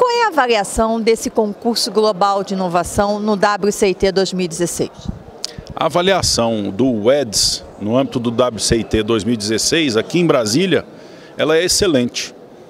Qual é a avaliação desse concurso global de inovação no WCIT 2016? A avaliação do WEDS, no âmbito do WCIT 2016, aqui em Brasília, ela é excelente.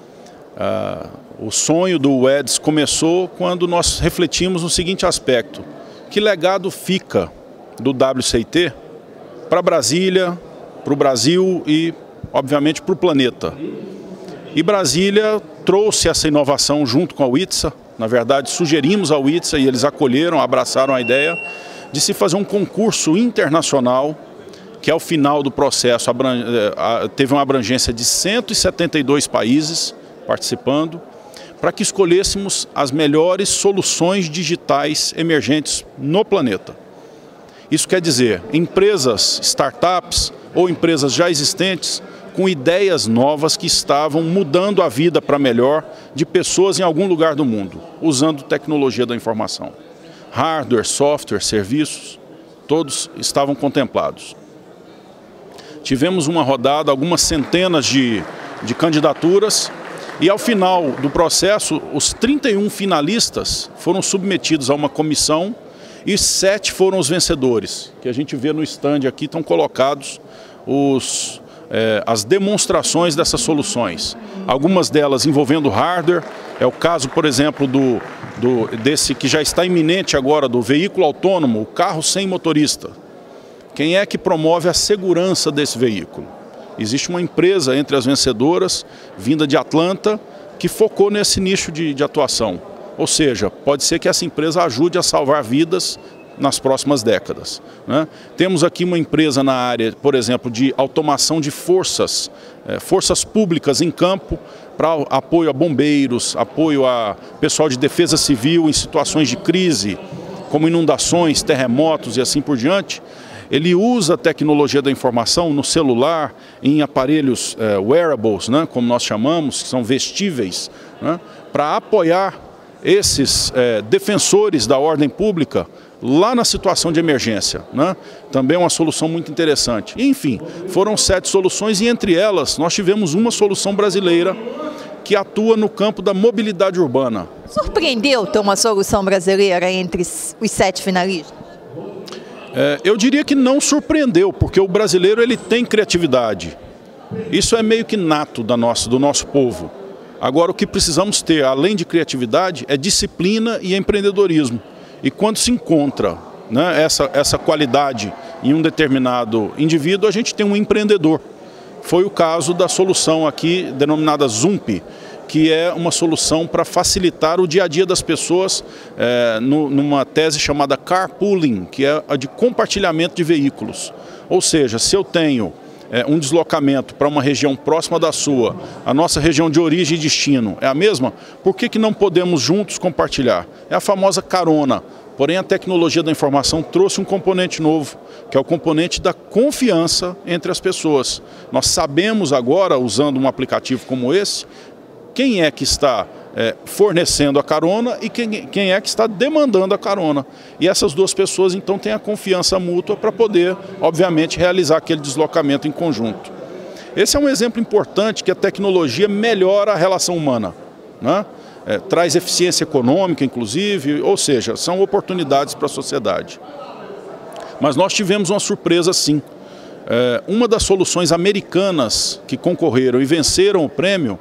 O sonho do WEDS começou quando nós refletimos no seguinte aspecto: que legado fica do WCIT para Brasília, para o Brasil e, obviamente, para o planeta. E Brasília trouxe essa inovação junto com a UITSA. Na verdade, sugerimos ao UITSA e eles acolheram, abraçaram a ideia de se fazer um concurso internacional, que ao final do processo teve uma abrangência de 172 países participando, para que escolhêssemos as melhores soluções digitais emergentes no planeta. Isso quer dizer, empresas, startups ou empresas já existentes com ideias novas que estavam mudando a vida para melhor de pessoas em algum lugar do mundo, usando tecnologia da informação. Hardware, software, serviços, todos estavam contemplados. Tivemos uma rodada, algumas centenas de candidaturas, e ao final do processo, os 31 finalistas foram submetidos a uma comissão e 7 foram os vencedores, que a gente vê no stand aqui, estão colocados as demonstrações dessas soluções. Algumas delas envolvendo hardware, é o caso, por exemplo, desse que já está iminente agora, do veículo autônomo, o carro sem motorista. Quem é que promove a segurança desse veículo? Existe uma empresa entre as vencedoras, vinda de Atlanta, que focou nesse nicho de atuação. Ou seja, pode ser que essa empresa ajude a salvar vidas nas próximas décadas, né? Temos aqui uma empresa na área, por exemplo, de automação de forças públicas em campo, para apoio a bombeiros, apoio a pessoal de defesa civil em situações de crise, como inundações, terremotos e assim por diante. Ele usa a tecnologia da informação no celular, em aparelhos wearables, né, como nós chamamos, que são vestíveis, né, para apoiar esses defensores da ordem pública lá na situação de emergência, né? Também é uma solução muito interessante. Enfim, foram 7 soluções e entre elas nós tivemos uma solução brasileira que atua no campo da mobilidade urbana. Surpreendeu ter uma solução brasileira entre os 7 finalistas? Eu diria que não surpreendeu, porque o brasileiro ele tem criatividade. Isso é meio que nato do nosso povo. Agora, o que precisamos ter, além de criatividade, é disciplina e empreendedorismo. E quando se encontra, né, essa qualidade em um determinado indivíduo, a gente tem um empreendedor. Foi o caso da solução aqui, denominada Zump, que é uma solução para facilitar o dia a dia das pessoas numa tese chamada carpooling, que é a de compartilhamento de veículos. Ou seja, se eu tenho um deslocamento para uma região próxima da sua, a nossa região de origem e destino é a mesma, por que não podemos juntos compartilhar? É a famosa carona, porém a tecnologia da informação trouxe um componente novo, que é o componente da confiança entre as pessoas. Nós sabemos agora, usando um aplicativo como esse, quem é que está fornecendo a carona e quem é que está demandando a carona. E essas duas pessoas, então, têm a confiança mútua para poder, obviamente, realizar aquele deslocamento em conjunto. Esse é um exemplo importante que a tecnologia melhora a relação humana, né? Traz eficiência econômica, inclusive, ou seja, são oportunidades para a sociedade. Mas nós tivemos uma surpresa, sim. Uma das soluções americanas que concorreram e venceram o prêmio,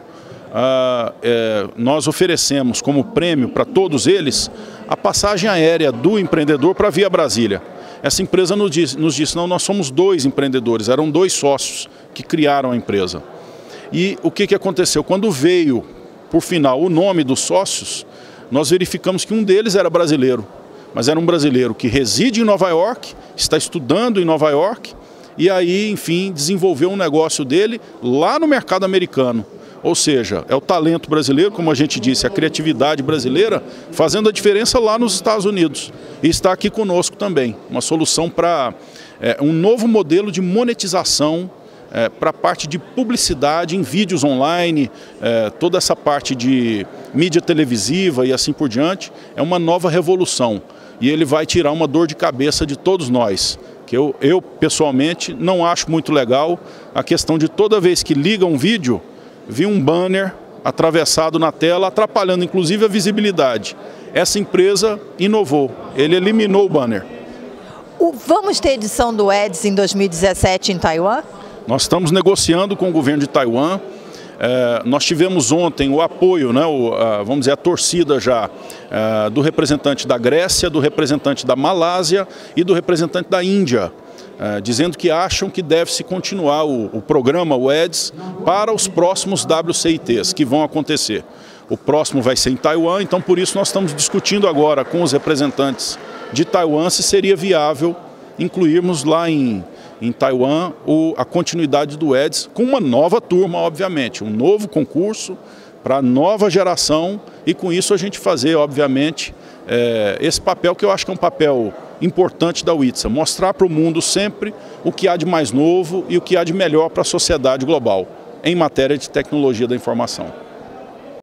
nós oferecemos como prêmio para todos eles a passagem aérea do empreendedor para Via Brasília. Essa empresa nos disse, não, nós somos 2 empreendedores, eram 2 sócios que criaram a empresa. E o que aconteceu? Quando veio, por final, o nome dos sócios, nós verificamos que um deles era brasileiro, mas era um brasileiro que reside em Nova York, está estudando em Nova York, e aí, enfim, desenvolveu um negócio dele lá no mercado americano. Ou seja, é o talento brasileiro, como a gente disse, a criatividade brasileira fazendo a diferença lá nos Estados Unidos. E está aqui conosco também, uma solução para um novo modelo de monetização para a parte de publicidade em vídeos online, toda essa parte de mídia televisiva e assim por diante, é uma nova revolução. E ele vai tirar uma dor de cabeça de todos nós, que eu pessoalmente não acho muito legal a questão de toda vez que liga um vídeo, vi um banner atravessado na tela, atrapalhando inclusive a visibilidade. Essa empresa inovou, ele eliminou o banner. Vamos ter edição do EDS em 2017 em Taiwan? Nós estamos negociando com o governo de Taiwan. Nós tivemos ontem o apoio, né, vamos dizer, a torcida já do representante da Grécia, do representante da Malásia e do representante da Índia, dizendo que acham que deve-se continuar o programa, o EDS, para os próximos WCITs que vão acontecer. O próximo vai ser em Taiwan, então por isso nós estamos discutindo agora com os representantes de Taiwan se seria viável incluirmos lá em Taiwan a continuidade do EDS com uma nova turma, obviamente, um novo concurso para a nova geração e com isso a gente fazer, obviamente, esse papel que eu acho que é um papel importante da WITSA, mostrar para o mundo sempre o que há de mais novo e o que há de melhor para a sociedade global em matéria de tecnologia da informação.